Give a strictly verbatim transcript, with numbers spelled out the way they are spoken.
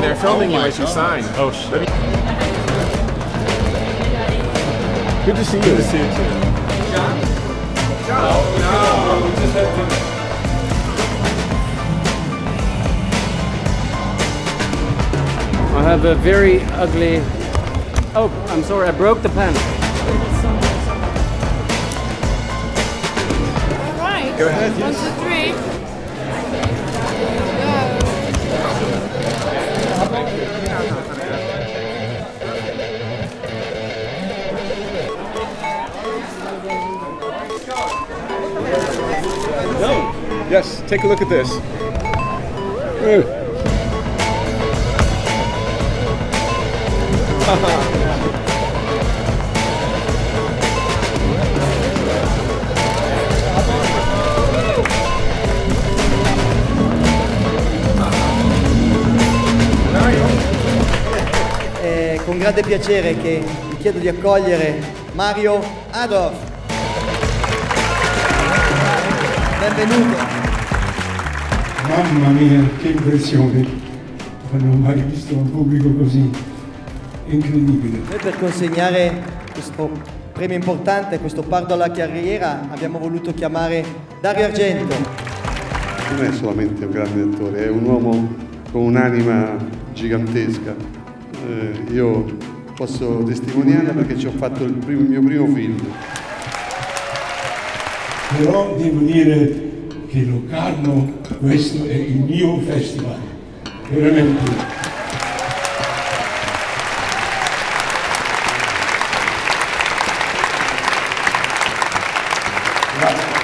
they're filming you as you sign. Oh shit. Good to see you. Good to see you too. John? John? No, no. Just have to... I have a very ugly... Oh, I'm sorry, I broke the pen. All right. Go ahead. One, two, three. No. Yes, take a look at this. Uh. È con grande piacere che vi chiedo di accogliere Mario Adorf. Benvenuto. Mamma mia, che impressione! Non ho mai visto un pubblico così incredibile. Noi per consegnare questo premio importante, questo pardo alla carriera, abbiamo voluto chiamare Dario Argento. Non è solamente un grande attore, è un uomo con un'anima gigantesca. Eh, io posso testimoniarla perché ci ho fatto il, primo, il mio primo film. Però devo dire che Locarno, questo è il mio festival, veramente. Grazie.